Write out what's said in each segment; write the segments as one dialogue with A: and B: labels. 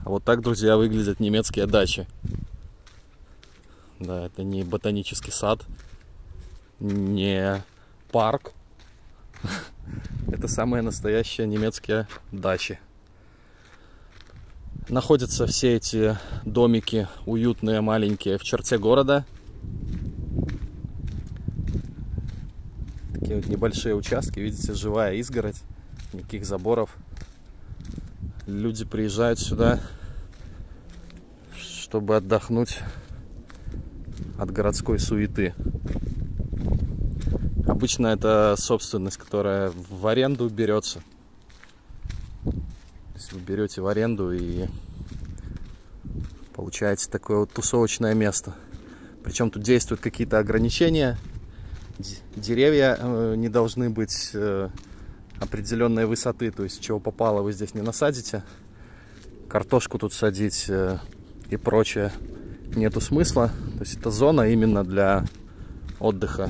A: А вот так, друзья, выглядят немецкие дачи. Да, это не ботанический сад, не парк. Это самые настоящие немецкие дачи. Находятся все эти домики уютные, маленькие, в черте города. Такие вот небольшие участки, видите, живая изгородь, никаких заборов. Люди приезжают сюда, чтобы отдохнуть от городской суеты. Обычно это собственность, которая в аренду берется. То есть вы берете в аренду и получаете такое вот тусовочное место. Причем тут действуют какие-то ограничения. Деревья не должны быть определенной высоты, то есть чего попало вы здесь не насадите. Картошку тут садить и прочее нету смысла. То есть это зона именно для отдыха.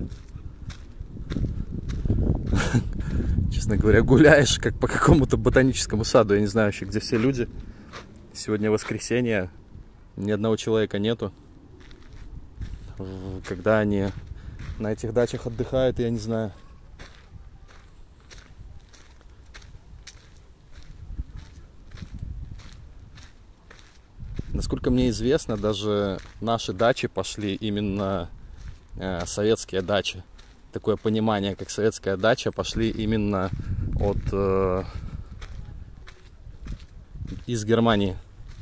A: Честно говоря, гуляешь как по какому-то ботаническому саду. Я не знаю вообще, где все люди. Сегодня воскресенье, ни одного человека нету. Когда они на этих дачах отдыхают, я не знаю. Насколько мне известно, даже наши дачи пошли именно советские дачи. Такое понимание, как советская дача, пошли именно из Германии.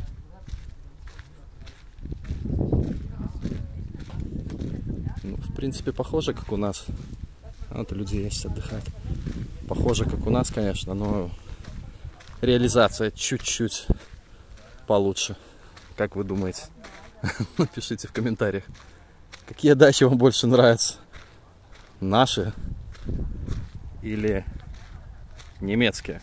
A: Ну, в принципе, похоже, как у нас. Вот люди есть, отдыхают. Похоже, как у нас, конечно, но реализация чуть-чуть получше. Как вы думаете? Напишите в комментариях, какие дачи вам больше нравятся. Наши или немецкие?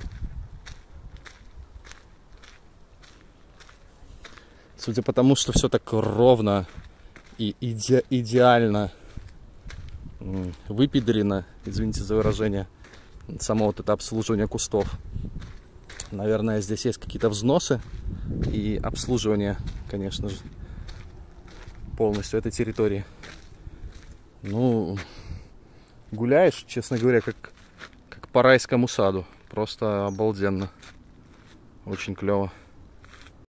A: Судя по тому, что все так ровно и идеально выпедрено, извините за выражение, само вот это обслуживание кустов. Наверное, здесь есть какие-то взносы и обслуживание, конечно же, полностью этой территории. Ну, гуляешь, честно говоря, как по райскому саду. Просто обалденно. Очень клево.